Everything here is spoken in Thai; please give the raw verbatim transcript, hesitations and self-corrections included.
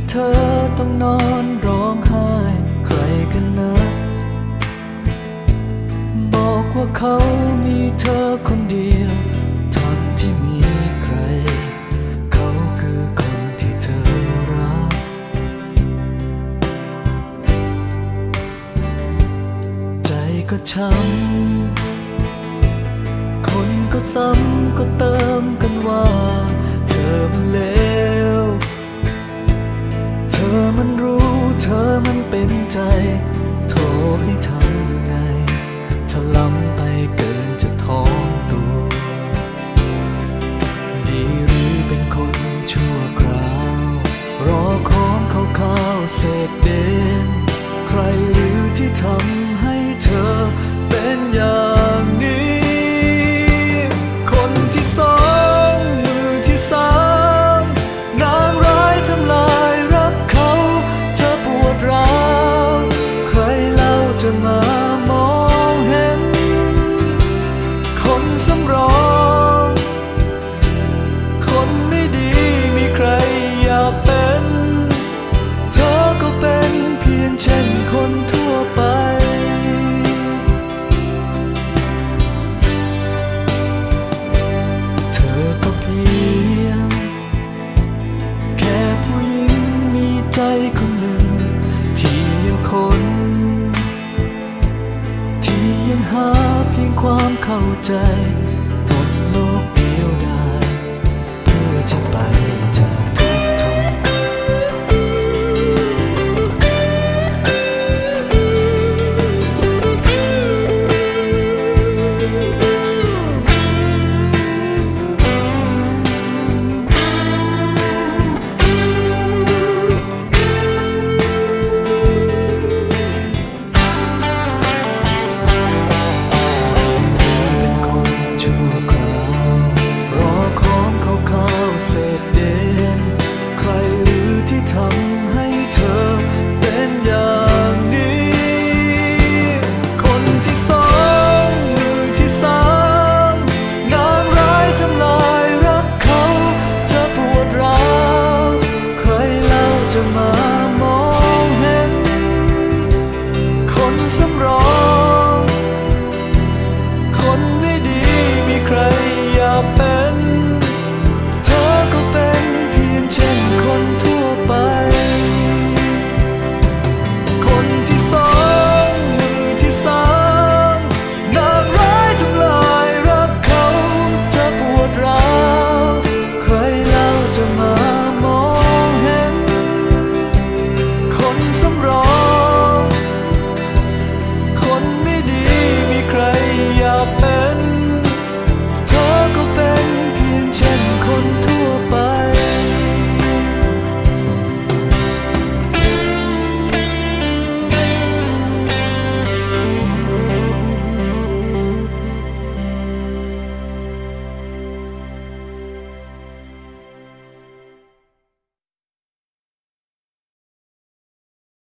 เธอต้องนอนร้องไห้ใครกันนะบอกว่าเขามีเธอคนเดียวทั้งที่มีใครเขาคือคนที่เธอรักใจก็ช้ำคนก็ซ้ำก็เติมกันว่าเธอมันเลวเธอมันรู้เธอมันเป็นใจโทรให้ทำไงถ้าล้ำไปเกินจะถอนตัวดีหรือเป็นคนชั่วคราวรอของเขาข้าวเศษเด่นใครหรือที่ทำให้เธอเป็นอย่างนี้คนที่สองมือที่สามนางร้ายทำลายรักเขาเธอปวดร้าวใครเล่าจะมามองเห็นคนสำรองคนไม่ดีมีใครอยากเป็นเธอก็เป็นเพียงเช่นคนทั่วไปเธอก็เพียงแค่ผู้หญิงมีใจคนหนึ่งที่ยังคนที่ยังหาเพียงความเข้าใจ